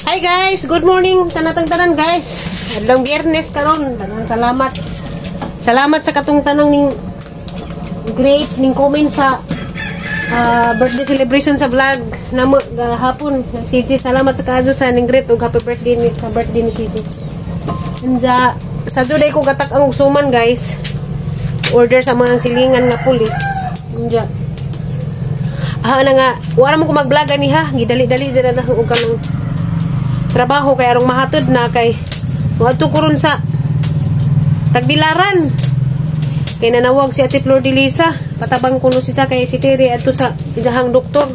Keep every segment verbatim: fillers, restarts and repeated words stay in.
Hi guys, good morning tanatang-tanan guys. Adlong Biyernes karon. Tanang salamat. Salamat sa katong tanang ning great ning comment sa uh, birthday celebration sa vlog na mo uh, hapon. C J, salamat sa kaayo sa ning great ug happy birthday ni sa birthday ni C J. Anja sa juday ko gatak ang suman guys. Order sa mga silingan nga pulis. Anja ah na nga wala mo ko mag-vlog ani ha. Gidali-dali dira na og kanang trabaho kay arong mahatod na kay wadto ko ron sa Tagbilaran. Kay nanawag si Ate Flor de Lisa, patabang kuno siya kay si Terry adto sa idahang doktor.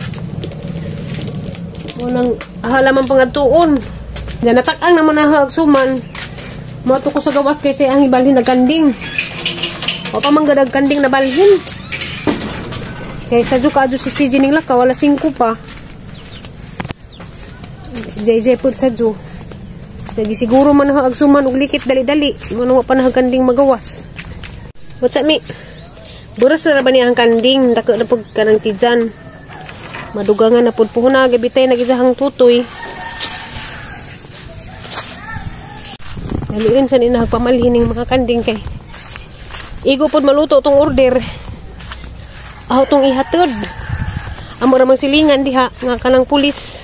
Munang halaman pangadtuon. Ya natak-ang naman na hagsuman. Moto ko sa gawas kay say ang ibalhin nagkanding. O pa manggadag kanding na balhin. Kay sadyo kadyo si C J ning laka wala singko pa. Si J J pud sadyo. Lagi siguro man ha agsuman og likit dali-dali. Ngano pa na kanding magawas. What's up, mi? Buras na ba niya ang kanding? Dako na pag ka ng tijan. Madugangan na pud puhuna. Gabitay na gizahang tutoy. Dali rin sa ninahagpamalhin ng mga kanding kay. Igo pud maluto tong order. Aho tong ihatod. Amo ra mang silingan diha nga kanang pulis.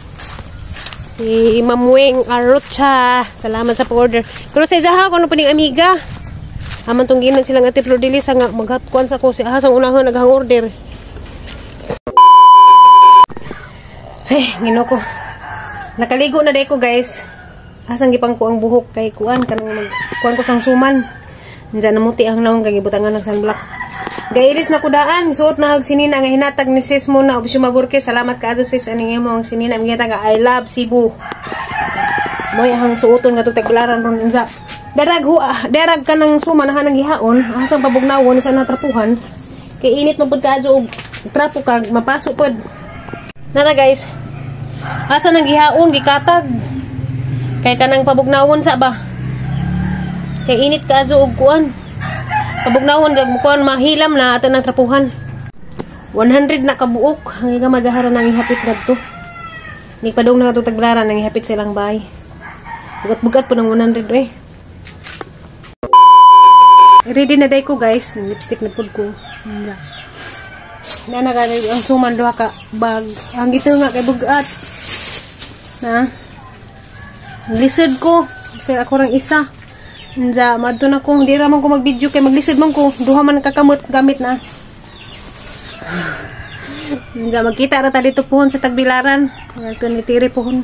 Si Ma'am Weng Arrocha. Salamat sa pa-order. Pero sa izaha ko ano pa ning amiga. Aman tong ginan silang Ate Flor de Lisa nga maghatkuan sa ko si ahasang unahon naghang order. Eh, ngino ko. Nakaligo na day ko guys. Asang gipang ko ang buhok kay kuan kanang magkuan ko sang suman. Diyan namuti ang naon kay gibutangan ng sunblock. Gailis na kudaan, suot na hag sinina nga hinatag ni sis mo na Obisyo Maburke. Salamat kaadto sis aning imo ang sinina mingita nga I love Cebu. Moy ang suoton nga Tagbilaran ron unsa. Darag ho, darag ka ng suman na nang gihaon, asang pabugnawon sa natrapuhan. Kay init mo pud kaadto og trapo kag mapasok pud. Nana guys. Asa nang gihaon gikatag. Kay kanang pabugnawon sa ba. Kay init kaadto og kuan. Pabugnawon gag kuan mahilam na ato nang trapuhan. one hundred na kabuok ang iga majaharan nang ihapit ngadto. Ni padung na to Tagbilaran nang ihapit silang bahay. Bugat-bugat po ng one hundred eh. Ready na day ko guys. Lipstick na pud ko. Na nagari ang suman duha ka bag. Ang gito nga kay bugat. Na. Lisod ko. Kasi ako rang isa. Nja, madto na ko. Hindi raman ko mag-video kay maglisod man ko. Duha man kakamot gamit na. Nja, magkita ra ta dito pohon sa Tagbilaran. Ito ni Tiri pohon.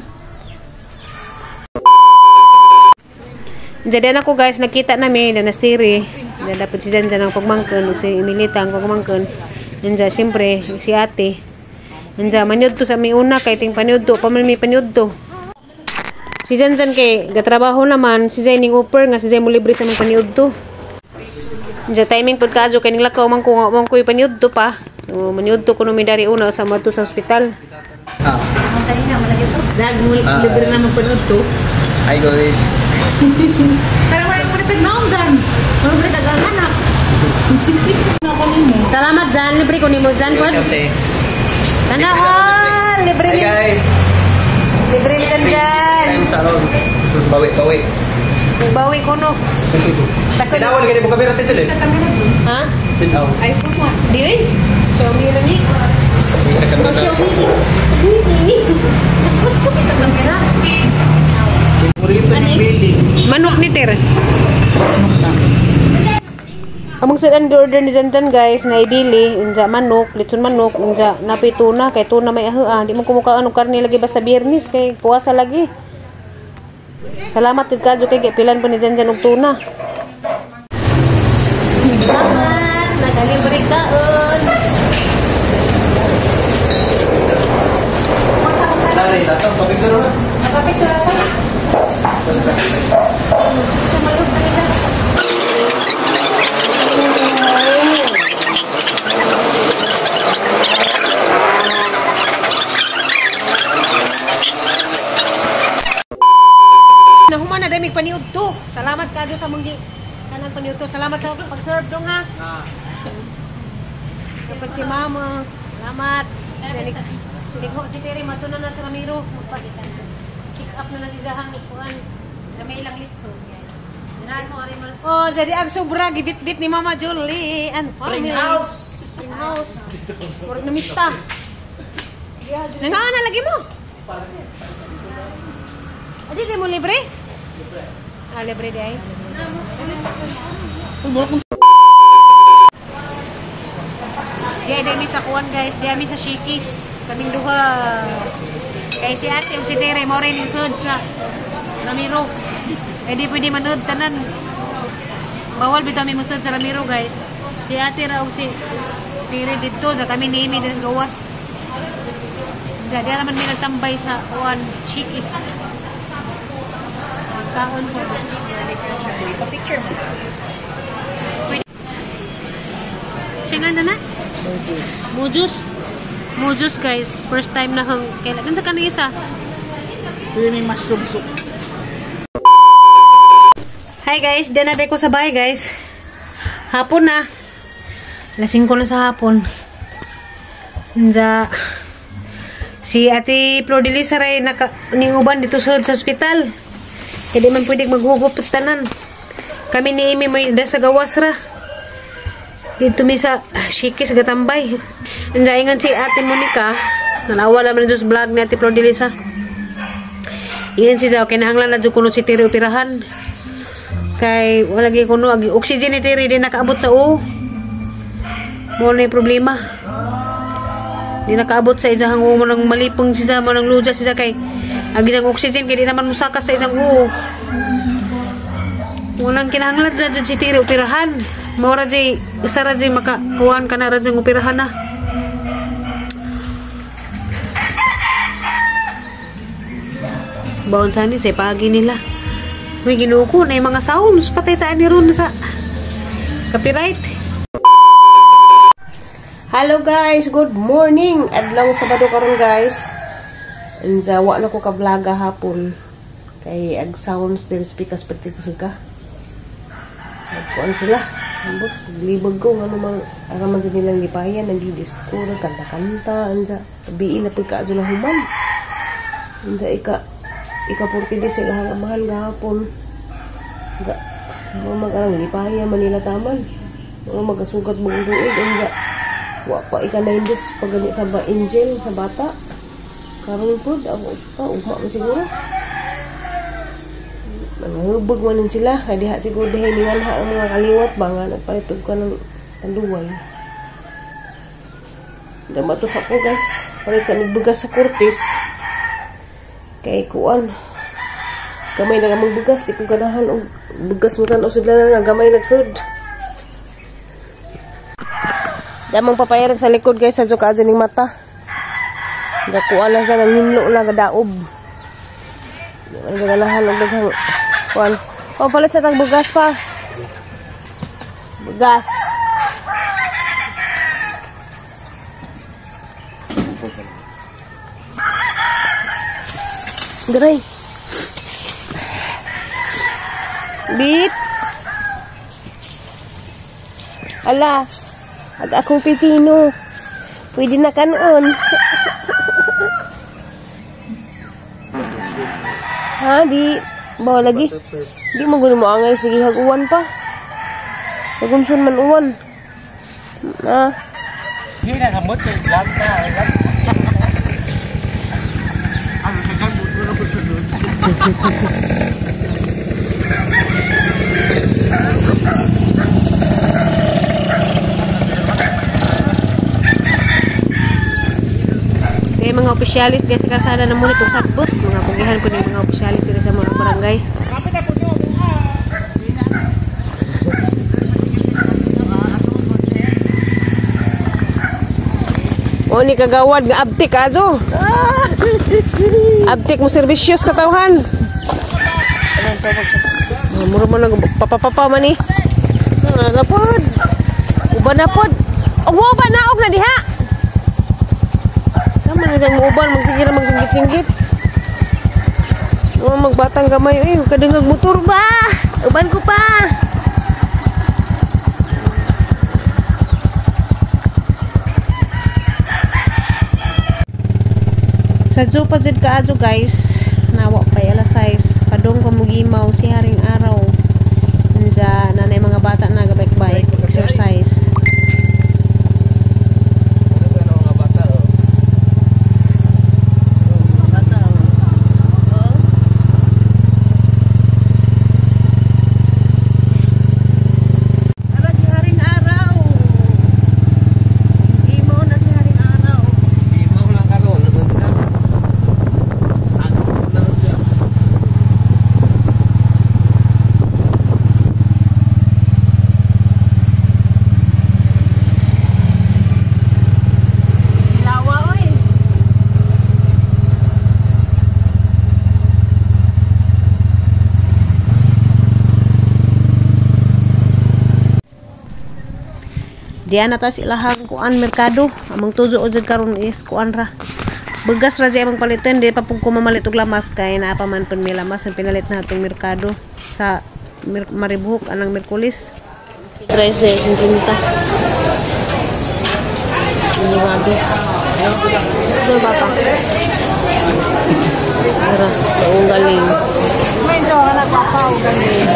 Jadi ako guys, nakita namin na nastiri. Na dapat si Janjan ang pagmangkan, si Emilita ang pagmangkan. Nanja, siyempre, si ate. Nanja, manyod to sa mi una, kay ting panyod to, pamalmi panyod to. Si Janjan kay, gatrabaho naman, si Zay ning upper, nga si Zay mo libre sa mga panyod to. Nanja, timing pod kaadyo, kay ning lakaw man ko, man ko panyod to pa. O, manyod to kuno mi dari una, sa mato sa ospital. Ah. Masali na, malagay to. Dag, mo libre naman panyod to. Hi guys. Pero wala mo rin naon dyan. Wala mo rin nag-anak. Salamat dyan. Libre ko ni mo dyan. Sana all. Libre Hi guys. Libre nito dyan. Time salon. Bawi, bawi. Bawi ko no. Tinawan ka ni mo kamera tito eh. Ha? Tinaw. iPhone mo. Di eh. Show me na ni. Isa ka na. Show me si. Isang kamera. Manok ni Ter. Among sa order ni Janjan guys na ibili unja manok, litson manok, unja napi tuna kay tuna may aho ah. Di mo kumukaan og karne lagi basta Biyernes kay puasa lagi. Salamat jud kadyo kay pilan po ni Janjan og tuna. Salamat, nagalibre kaon. Dari, datang picture na. Picture na. Nahuman na damig paniud to. Salamat kadyo sa munggi kanang paniud to. Salamat sa pag-serve dong ha. Dapat si Mama. Salamat. Sinig ho si Terry matunan na sa Ramiro. Magpagitan. check up na na si Zahang kuan. Na may ilang litso, guys. Dinahan mo ari mo. Oh, jadi ag sobra gibit-bit ni Mama Julie. An Spring house. Spring house. Murag namista. Nangaana lagi mo. Adi di mo libre? Libre. Ah, libre di ay. Dia ada mi sa kuan guys, dia mi sa Shikis. Kaming duha. Kay si ate ug si Tere mo rin isod sa Ramiro. Eh di pwede manood tanan. Bawal bitaw mi musod sa Ramiro guys. Si ate ra ug si Tere dito sa kami ni Imi din gawas. Hindi naman may nagtambay sa kuan Shikis. Kaon po. Pa-picture mo. Chingan na na? Mujus. Mujus. Mujus guys. First time na hang kailangan sa kanina isa. Pwede may mushroom soup. Hi guys. Diyan na ko sa bahay guys. Hapon na. Lasing ko na sa hapon. Nza. Si Ate Flodelisa ray naka ninguban dito sa ospital. Hindi man pwede maghugup tanan. Kami ni Amy may da sa gawas ra. Dito mi sa Shikis gatambay. Injaingan si Ate Monica. Nanawala man sa vlog ni Ate Flodelisa. Iyan si Zao kinahanglan na kuno si Tiri operahan. Kay wala gi kuno agi oxygen ni Tiri di nakaabot sa u. Mo na problema. Di nakaabot sa isang u mo nang malipong si Zao mo nang luja si Zao kay agi ang oxygen kay di naman musakas sa isang u. Walang kinahanglan na dyan si Tiri operahan. Maura dyan, isa ra dyan makakuhan ka na ra dyan operahan na. Baon sani sa pagi nila. May ginuko na yung mga sounds. Patay taan ni Ron sa copyright. Hello guys, good morning. Adlaw Sabado karon guys. Anzawa na ko ka-vloga hapon. Kay ag sounds del speakers pati ka. Kuan sila. Ambot libog ko ano mang araman sa nilang lipayan nagdi-disco kanta-kanta anza biin na pagka na human. Anza ika ika forty days sila hang mahal gahapon. Ga mo magarang lipayan Manila taman. Mo magasugat mo duig anza. Wa pa ika nine days pagani sa ba angel sa bata. Karon pud ako pa ugma mo siguro. Nangubog manin sila kaya diha siguro diha ningan ha ang mga kaliwat ba nga nagpalitog ka ng tanduway. Damatos ako guys palit sa nagbugas sa Curtis kay kuan gamay na gamang bugas di ko ganahan og bugas mo tan-o sila na nga gamay nagsud. Damang papayarag sa likod guys sa suka ning mata gakuan lang sa nang hinlo na gadaob. Ang ganahan og daghang kuan. Oh, palit sa tang bugas pa. Bugas. Geray. Bit. Ala. Ag akong pipino. Pwede na kanon. Ha, di bawa lagi. Di mo gulo mo angay sige haguan pa. Sagumsun man uwan. Ah. Hindi na kamot yung vlog na. Ano nagamot mo na po sunod. Kaya mga opisyalis guys sa kalsada na muna itong sakbot. Mga pugihan po ng mga opisyalis dito sa mga barangay. O ni kagawad nga abtik azo. Abtik mo serbisyos katawhan. Mura mo nang papapapa man ni. Nagapod. Uban na pod. Og uban na og na diha. Sama na dang uban magsigir magsinggit-singgit. Oh magbatang gamay eh kadungag motor ba. Uban ko pa. Sa zoo pa dyan ka adyo guys. nawa pay alas sais padong ko mugimaw si haring araw nja nanay mga bata na gabike-bike exercise. Diyan na ta silahang kuan merkado among tujo o jud karon is kuan ra begas ra jay among palitan di pa pug ko mamalit og lamas kay naa pa man pun may lamas ang pinalit na atong merkado sa Mer Maribuhok anang Merkulis trese cinta ini wabi do bapa ara ang galing may do anak papa ang galing.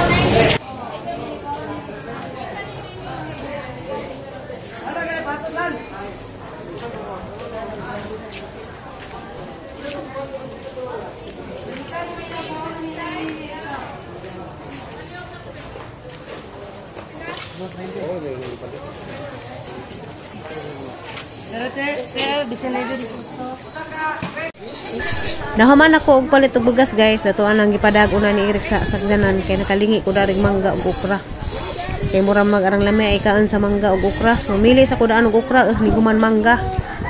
Nahaman ako og palit og bugas guys ato anang gipadag-una ni Eric sa sakjanan kay nakalingi ko darig mangga ug okra kay mura mag-arang lami ay kaan sa mangga ug okra mamili sa kudaan og okra uh, ni guman mangga.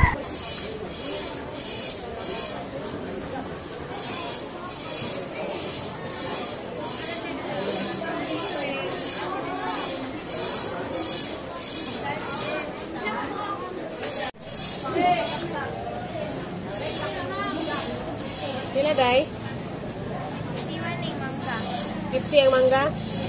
Pila day? fifty ang mangga.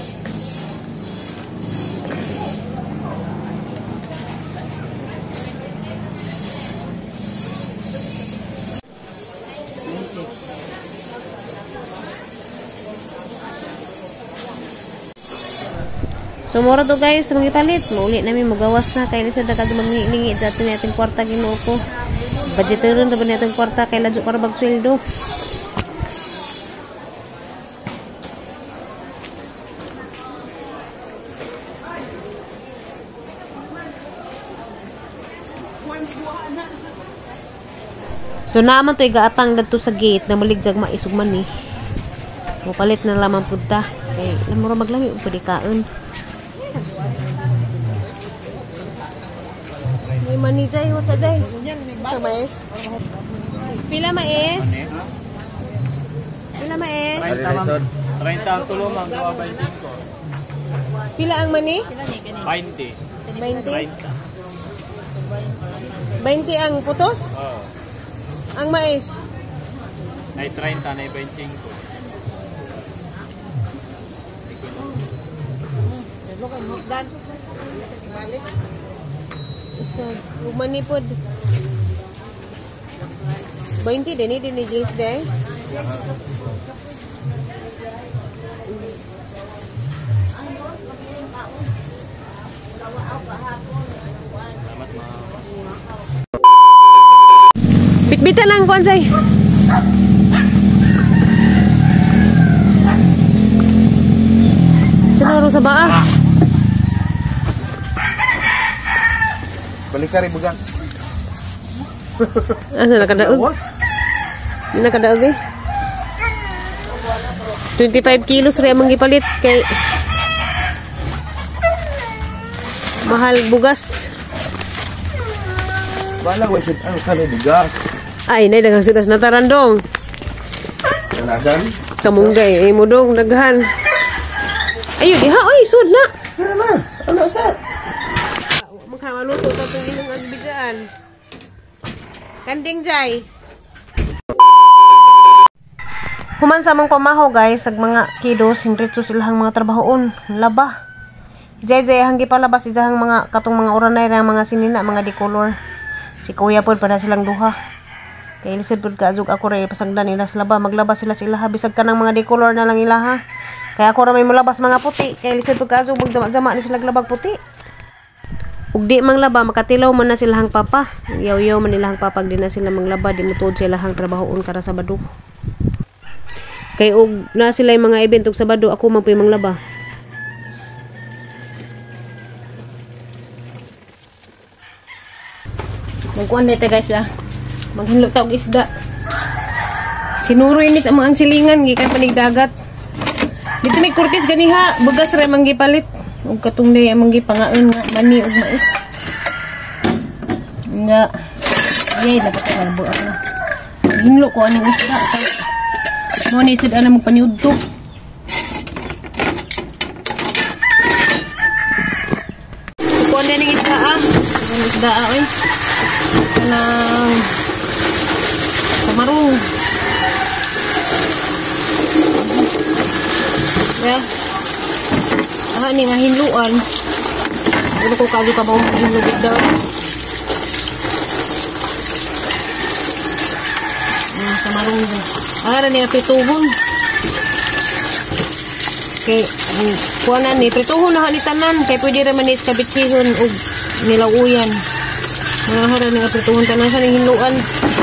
So mura to guys, magipalit. Mauli namin magawas na kay lisod na kag magningi sa atin nating kwarta Ginoo ko. Budgeteron ra ba nating kwarta kay ladyo para magsweldo. So naman to igaatang dadto sa gate na maligjag maisugman ni. Mupalit na lamang punta kay lamura maglami og pwede kaon. May manijay what's a day? Ito mais. Pila mais? Pila mais? thirty ang tulong ang dua twenty ko. Pila ang mani? twenty. twenty. twenty ang putos? Oo. Ang mais? Nay thirty nay twenty ko. So, umani pod. twenty din din ni Jules day. Bitbitan ang konsay. Sinaro sa baa. Balik ka rin bugang. Asa nakadaog? Nakadaog eh. twenty-five kilos rin amang gipalit kay mahal bugas. Bala ko isit ang kano bugas. Ay, nay daghang sitas na tarandong. Dalagan. Kamunggay, ay mo dong daghan. Ayo diha oy, sud na. Ano? Ano sa? Magkamaluto ta tong imong agbigaan. Kanding jay. Human sa mong pamaho guys, ag mga kiddos hindritso silahang mga trabahoon, laba. Jay-jay hanggi palabas isahang mga katong mga uranay ra mga sinina, mga decolor. Si kuya pod para silang duha. Kay lisod pud kaazog ako ray pasagdan nila sa laba, maglabas sila sa ilaha bisag kanang mga decolor na lang ilaha. Kaya ako ra may molabas mga puti, kay lisod pud kaazog magjama-jama ni sila labag puti. Ug di manglaba makatilaw man na silahang papa. Yaw-yaw man nilahang papa di na sila manglaba, di mutuod sila hang trabahoon kara Sabado. Kay og na sila yung mga event og Sabado, ako man puy manglaba. Magkuan dito guys ah. Maghinlo ta og isda. Sinuroy ni sa mga silingan gikan panig dagat. Dito may kurtis ganiha, bugas ra man gipalit. Ug katong day amang gipangaon nga mani ug mais. Nga yay dapat ka buak na. Hinlo ko aning isda kay mo ni sad ana mo panyudto. Kuan na ning isda ah. Ang isda ah oy. Kanang kamarong. Ya. Ah, ni nga hinluan. Ano ko kali ka ba hinlugit daw? Ah, kamarong. Ah, ni prituhon. Kay kuanan ni prituhon na ni tanan kay pwede ra man ni kabitsihon og nilawuyan. Mga hara ni aprituhon tanan sa hinluan.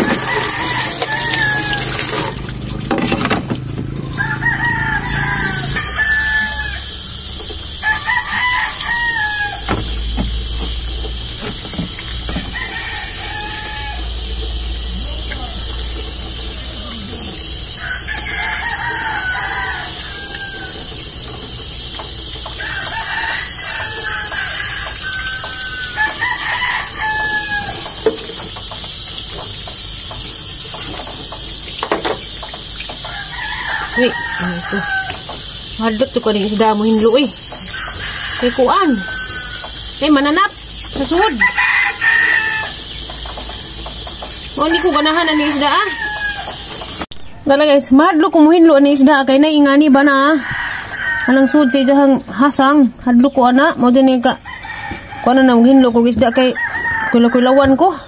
Wait, ano ito? Hadot ito ko rin isda mo hinlo eh. Kay kuan. Kay mananap. Sa suod. Wali ko ganahan ani isda ah. Dala guys, mahadlo ko mo hinlo ani isda. Kay naingani ba na ah. Anang suod sa isang hasang. Hadlo ko ana. Mo din ka. Kuan na nang hinlo ko isda kay kulaw-kulawan ko.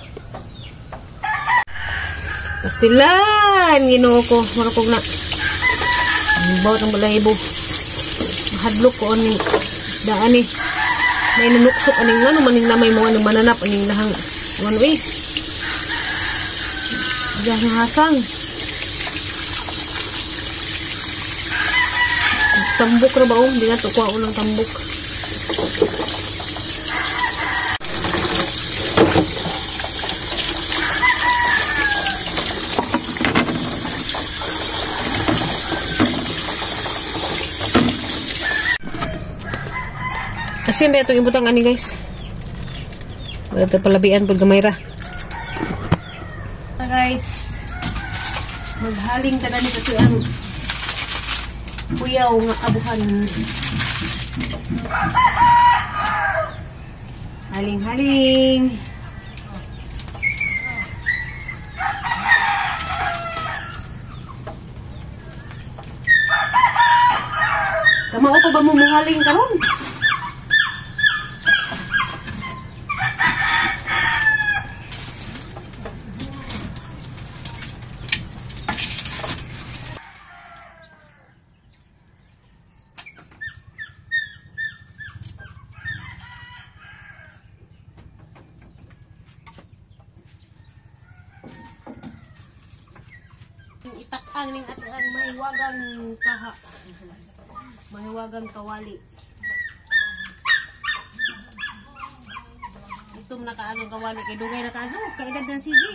Pastilan. Ginoo ko. Marakog na. Bawat ang balahibo. Hadlok ko aning isdaan eh. May nanuksok aning ano maning namay mo anong mananap aning lahang one way. Diyan hasang. Tambok ra ba oh? Di na to kuha unang tambok. Asin na itong ibutang ani guys. Ito palabian po gamay ra. Guys, maghaling tanan ni kasi ang kuyaw nga abuhan. Haling-haling. Kamao ko ba mo muhaling karon? Itakang ning atuan mahiwagang kaha. Mahiwagang kawali. Itom nakaano kawali kay dugay nakaano kay edad ng C G.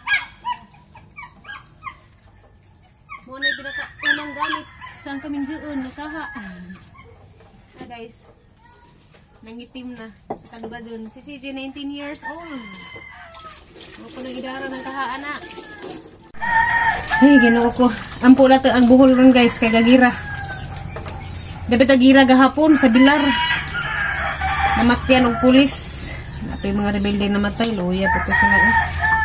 Mo na pinaka unang gamit sang kaming juon nakaha. Na guys. Nangitim na. Kan ba dun si C G nineteen years old. Mo ko nagidara ng kaha anak. Ay, ginoo ko. Ampo na to ang buhol ron guys, kay gagira. Dapat gagira gahapon sa Bilar. Namatyan og pulis. Napay mga rebelde namatay, luya po to sila eh.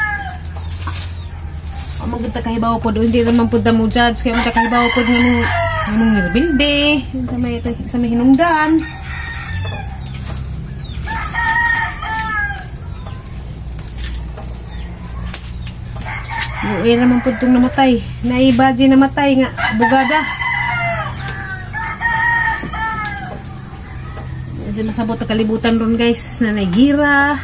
O magkita kahibaw po doon, hindi naman po mo judge, kaya magkita kahibaw po ng mga rebelde, sa may, sa may hinungdan. Buhay naman po itong namatay. Naibaji namatay nga. Bugada. Diyan masabot na kalibutan ron guys. Nanaygira.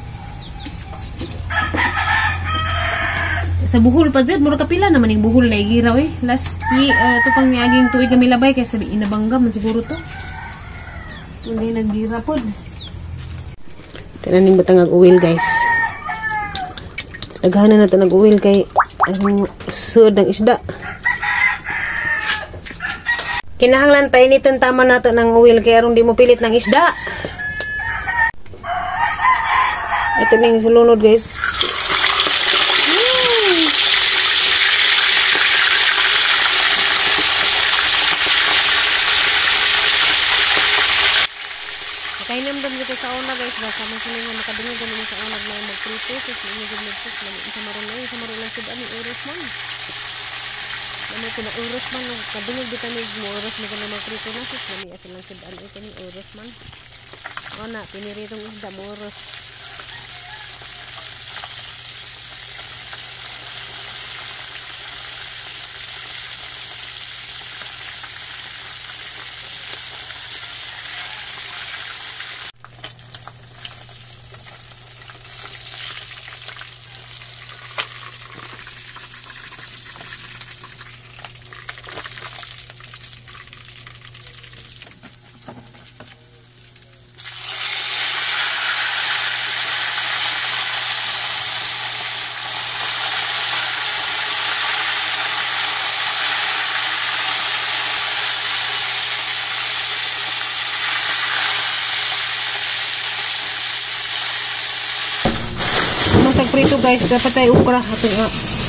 Sa buhol pa dyan. Mura kapila naman yung buhol naygira eh. Last year. Uh, ito pang niyaging tuwig kami labay. Kaya sabi inabangga man siguro to. Hindi naggira po. Tinaning batang ag-uwil guys. Naghanan na ito nag-uwil kay ang suod ng isda. Kinahanglan painitan tama nato ng uwil kaya aron di mo pilit ng isda. Ito na yung sulunod guys. Hmm. Nakainamdam dito sa una guys. Basta man sila nga makadungog ganun sa una na mag-prito. Sus, inigod nagsus. Isa maroon na yun. Isa maroon lang sudan yung oras man. Ano ito na oras man. Kadungog dito na yung oras na ganun mag-prito na. Sus, nami asin lang sudan ito ni oras man. O na, piniritong isda mo oras. Prito guys, dapat tayo ukra ato nga.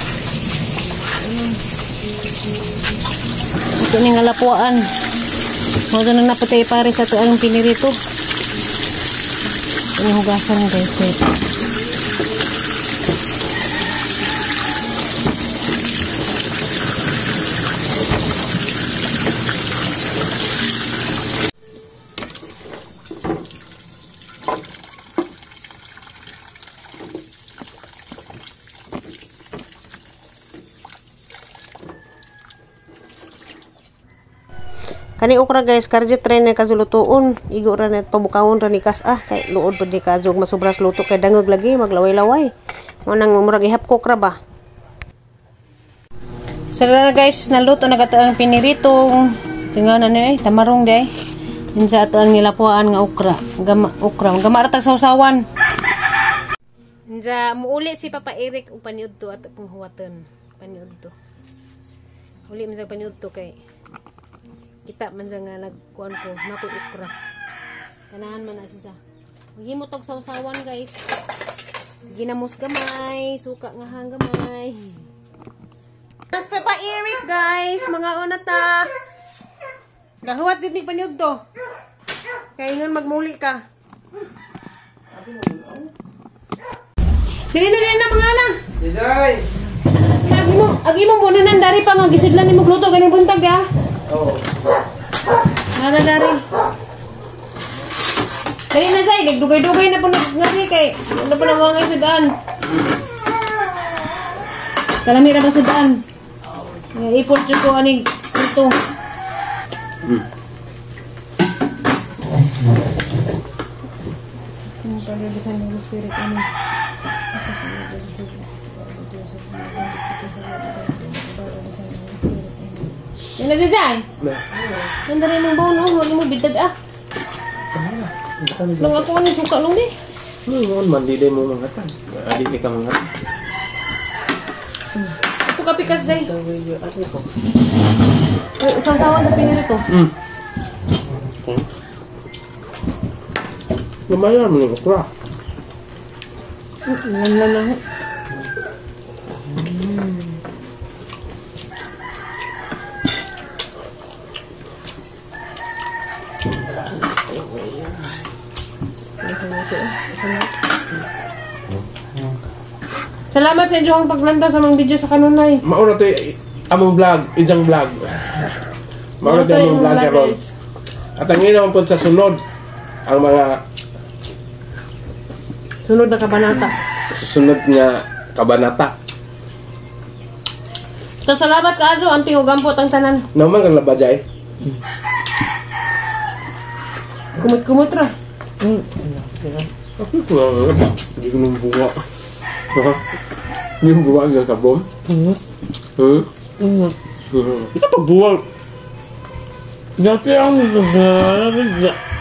Ito ni nga lapuan. Mo nang napatay pare sa to ang pinirito. Ang hugasan guys. Eh. Kani okra guys, karje train na kazulutuon. Igo ra net pabukawon ra ni kas ah kay luod pud ni kazog masubras luto kay dangog lagi maglaway-laway. Mo nang murag ihapkok ra ba. So na guys, naluto na gato ang piniritong tinganan ni eh tamarong day. Insa ato ang nilapuan nga okra. Gama okra, gama ra tag sawsawan. Insa muuli si Papa Eric og paniud to ato pong huwaton. Paniud to. Uli man sa paniud to kay kita man sa nga nagkuhan ko, naku ukra. Kanahan man na siya. Maghimot og sawsawan guys. Ginamos gamay, suka nga hang gamay. Mas Papa Eric guys, mga unata. Gahuwat din ni paniud to. Kaya nga magmuli ka. Dili na din na mga anak. Dijay! Agi mo, agi mo muna nang dari pa nga gisidlan ni magluto ganing buntag ya. Oh. Nara dari. Dali na say, nagdugay-dugay na po nga kay ano pa naman nga sa daan. Kalami ra ba sa daan? I-import ko aning ito. Hmm. Ang pag-design ng spirit ano. Yan na dyan. Sandari mong baon, oh. Huwag mo bidag, ah. Lang ako ano, suka lang di. Hmm, mandi din mo mangatan. Adik ka mangatan. Ito ka pikas, day. Saw-sawan sa pinirito. Hmm. Lumayan mo yung okra. Lan-lan lang. Salamat sa inyong paglanda sa mga video sa kanunay. Mauna to among vlog, isang vlog. Mauna to among vlog karon. At ang inaon po sa sunod ang mga sunod na kabanata. Susunod nga kabanata. Salamat ka aso, ang pingugampot ang tanan. Naman kang labajay. Kumut-kumut ra. Ako ko lang. Hindi ko nang buwa. Yung buwa ng sabon. Hmm? Hmm? Ito pag buwa. Dati ang nagagawin.